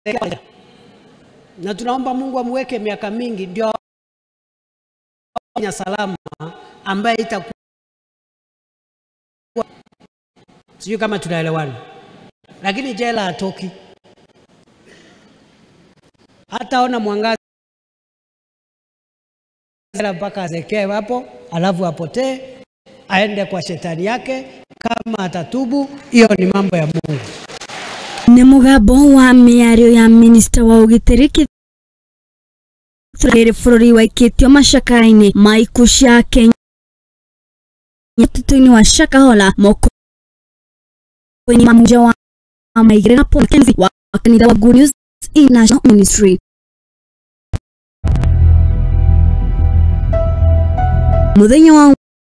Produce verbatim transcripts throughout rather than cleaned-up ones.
na tunaomba Mungu amweke miaka mingi ndio salama ambaye itakuwa, sio kama tunaelewana, lakini jela hatoki. Hata ona mwangaza mpaka azekee hapo, alafu apotee aende kwa shetani yake. Kama atatubu, hiyo ni mambo ya Mungu. Ni mugabo wa miario ya minister wa ugitiri Trere furori wa ikitio mashakaini maikushia Kenya tutuni wa Shakahola moko kwenye mamuja wa maigire na Mackenzie wa kanida wa Good News International Ministry. Mudenyo wa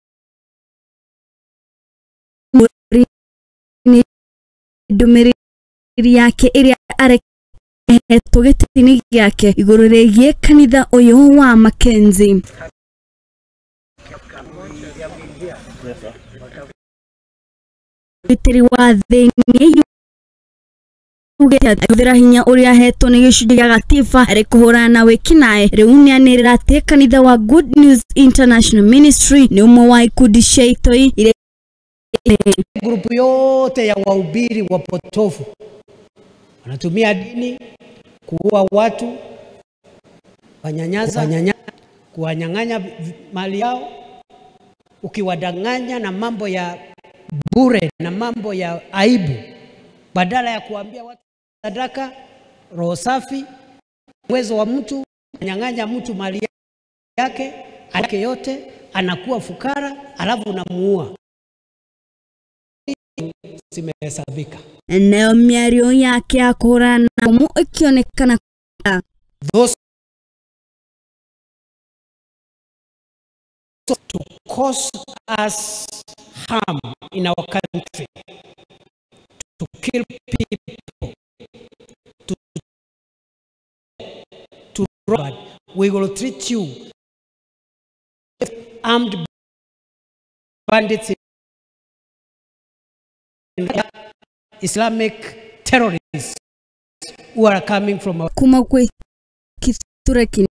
ni dumeri yake iri are togetini yake iguru regie kanitha uyu wa Mackenzie. Bitiri wa thini ugethira hinya uria hetwo ni gicunjĩ gĩa gatiba ari kuhurana na wikinae riunia ni rate kanitha wa Good News International Ministry ni umwe wa ikundi cia itoi ile grupu yote ya wahubiri wapotofu wanatumia dini kuua watu, wanyanyaza, kuwanyang'anya mali yao, ukiwadanganya na mambo ya bure na mambo ya aibu, badala ya kuambia watu sadaka, roho safi, uwezo wa mtu, nyang'anya mtu mali yake, yake yote, anakuwa fukara, alafu unamuua. Simehesabika. Eneo miario yake ya kurana mu ikionekana those to cause us harm in our country, to kill people, to to rob, we will treat you armed bandits, Islamic terrorists who are coming from our kuma kwe kitureki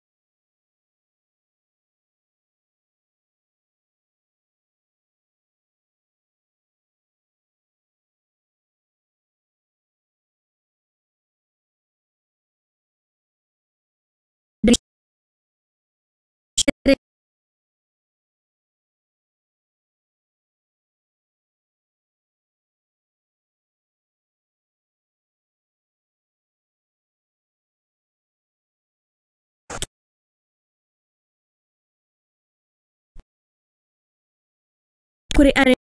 kuri are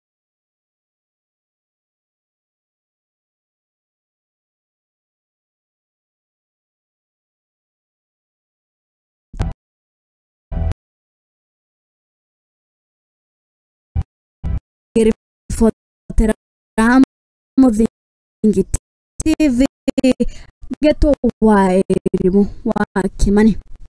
geri fotera mudhingi T V geto wa elimu wa Kimani.